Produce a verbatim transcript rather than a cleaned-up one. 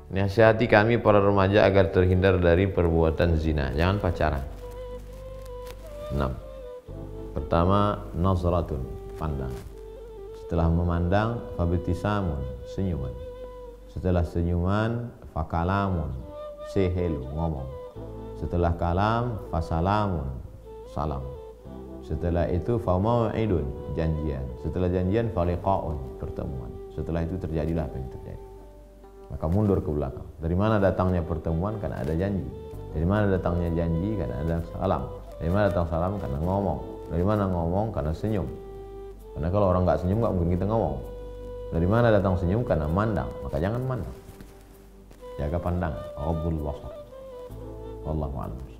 Nasihati kami para remaja agar terhindar dari perbuatan zina. Jangan pacaran. enam. Pertama, nazratun, pandang. Setelah memandang, fabtisamun, senyuman. Setelah senyuman, fakalamun, say hello, ngomong. Setelah kalam, fasalamun, salam. Setelah itu famau'idun, janjian. Setelah janjian, faliqa'un, pertemuan. Setelah itu terjadilah apa yang terjadi. Maka mundur ke belakang. Dari mana datangnya pertemuan? Karena ada janji. Dari mana datangnya janji? Karena ada salam. Dari mana datang salam? Karena ngomong. Dari mana ngomong? Karena senyum. Karena kalau orang nggak senyum nggak mungkin kita ngomong. Dari mana datang senyum? Karena mandang. Maka jangan mandang. Jaga pandangan. Ghaddul basar. Wallahu a'lam.